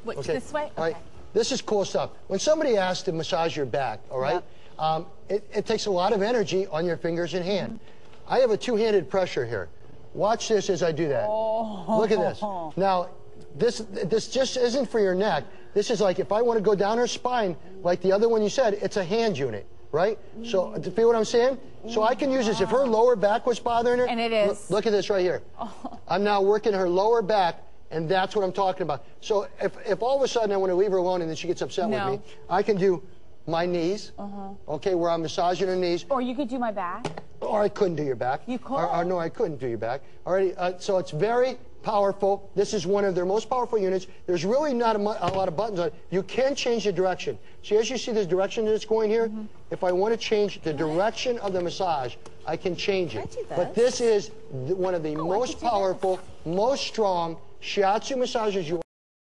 Which, Okay. this way? All right. Okay. This is cool stuff. When somebody asks to massage your back, all right, it takes a lot of energy on your fingers and hand. I have a two-handed pressure here. Watch this as I do that. Oh. Look at this. Now, this just isn't for your neck. This is like if I want to go down her spine, like the other one you said, it's a hand unit, right? So, do you feel what I'm saying? So I can use this. If her lower back was bothering her, And it is. Look at this right here. I'm now working her lower back, and that's what I'm talking about. So if all of a sudden I want to leave her alone and then she gets upset with me, I can do my knees, okay, where I'm massaging her knees. Or you could do my back. Or I couldn't do your back. You could? Or no, I couldn't do your back. Alrighty, so it's very powerful. This is one of their most powerful units. There's really not a lot of buttons on it. You can change the direction. See, as you see this direction that it's going here, if I want to change the direction of the massage, I can change it. But this is one of the most powerful, most strong shiatsu massages you